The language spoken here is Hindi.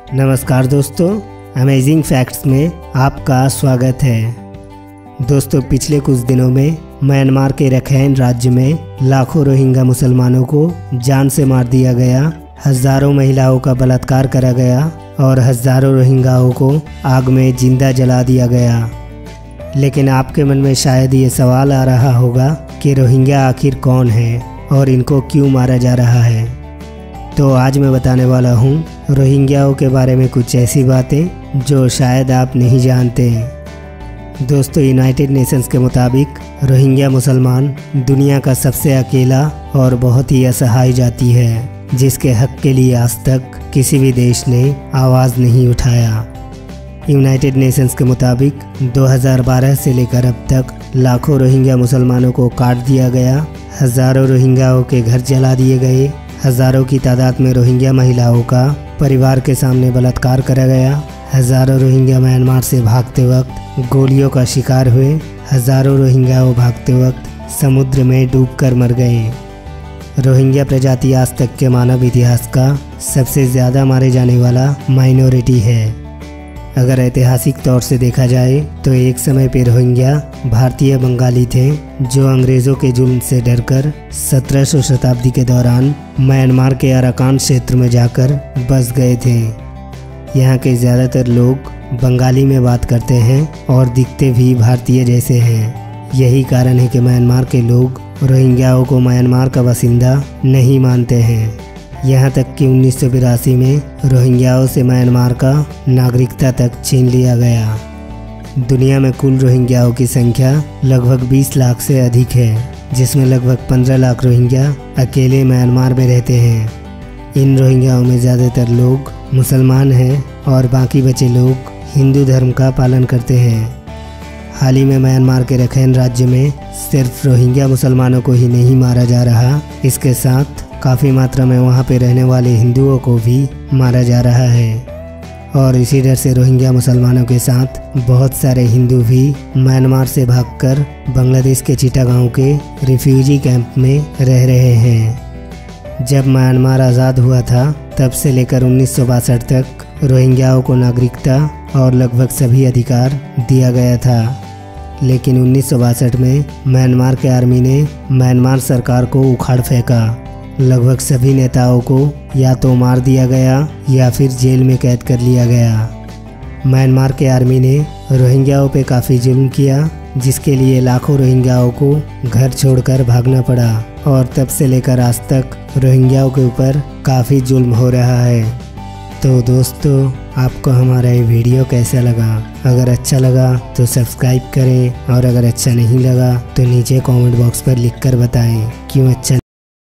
नमस्कार दोस्तों, अमेजिंग फैक्ट्स में आपका स्वागत है। दोस्तों, पिछले कुछ दिनों में म्यांमार के रखैन राज्य में लाखों रोहिंग्या मुसलमानों को जान से मार दिया गया, हजारों महिलाओं का बलात्कार करा गया और हजारों रोहिंग्याओं को आग में जिंदा जला दिया गया। लेकिन आपके मन में शायद ये सवाल आ रहा होगा कि रोहिंग्या आखिर कौन है और इनको क्यों मारा जा रहा है। तो आज मैं बताने वाला हूँ रोहिंग्याओं के बारे में कुछ ऐसी बातें जो शायद आप नहीं जानते। दोस्तों, यूनाइटेड नेशंस के मुताबिक रोहिंग्या मुसलमान दुनिया का सबसे अकेला और बहुत ही असहाय जाति है, जिसके हक के लिए आज तक किसी भी देश ने आवाज़ नहीं उठाया। यूनाइटेड नेशंस के मुताबिक 2012 से लेकर अब तक लाखों रोहिंग्या मुसलमानों को काट दिया गया, हजारों रोहिंग्याओं के घर जला दिए गए, हजारों की तादाद में रोहिंग्या महिलाओं का परिवार के सामने बलात्कार करा गया, हजारों रोहिंग्या म्यांमार से भागते वक्त गोलियों का शिकार हुए, हजारों रोहिंग्याओं भागते वक्त समुद्र में डूबकर मर गए। रोहिंग्या प्रजाति आज तक के मानव इतिहास का सबसे ज़्यादा मारे जाने वाला माइनॉरिटी है। अगर ऐतिहासिक तौर से देखा जाए तो एक समय पे रोहिंग्या भारतीय बंगाली थे, जो अंग्रेज़ों के जुल्म से डरकर 1700 शताब्दी के दौरान म्यांमार के अराकान क्षेत्र में जाकर बस गए थे। यहाँ के ज़्यादातर लोग बंगाली में बात करते हैं और दिखते भी भारतीय जैसे हैं। यही कारण है कि म्यांमार के लोग रोहिंग्याओं को म्यांमार का बासिंदा नहीं मानते हैं। यहाँ तक कि 1982 में रोहिंग्याओं से म्यांमार का नागरिकता तक छीन लिया गया। दुनिया में कुल रोहिंग्याओं की संख्या लगभग 20 लाख से अधिक है, जिसमें लगभग 15 लाख रोहिंग्या अकेले म्यांमार में रहते हैं। इन रोहिंग्याओं में ज़्यादातर लोग मुसलमान हैं और बाकी बचे लोग हिंदू धर्म का पालन करते हैं। हाल ही में म्यांमार के रखैन राज्य में सिर्फ रोहिंग्या मुसलमानों को ही नहीं मारा जा रहा, इसके साथ काफ़ी मात्रा में वहाँ पे रहने वाले हिंदुओं को भी मारा जा रहा है। और इसी डर से रोहिंग्या मुसलमानों के साथ बहुत सारे हिंदू भी म्यांमार से भागकर बांग्लादेश के चिटागांव के रिफ्यूजी कैंप में रह रहे हैं। जब म्यांमार आज़ाद हुआ था, तब से लेकर 1962 तक रोहिंग्याओं को नागरिकता और लगभग सभी अधिकार दिया गया था। लेकिन 1962 में म्यांमार के आर्मी ने म्यांमार सरकार को उखाड़ फेंका। लगभग सभी नेताओं को या तो मार दिया गया या फिर जेल में कैद कर लिया गया। म्यांमार के आर्मी ने रोहिंग्याओं पे काफ़ी जुल्म किया, जिसके लिए लाखों रोहिंग्याओं को घर छोड़कर भागना पड़ा और तब से लेकर आज तक रोहिंग्याओं के ऊपर काफ़ी जुल्म हो रहा है। तो दोस्तों, आपको हमारा ये वीडियो कैसा लगा? अगर अच्छा लगा तो सब्सक्राइब करें और अगर अच्छा नहीं लगा तो नीचे कमेंट बॉक्स पर लिखकर बताएं क्यों अच्छा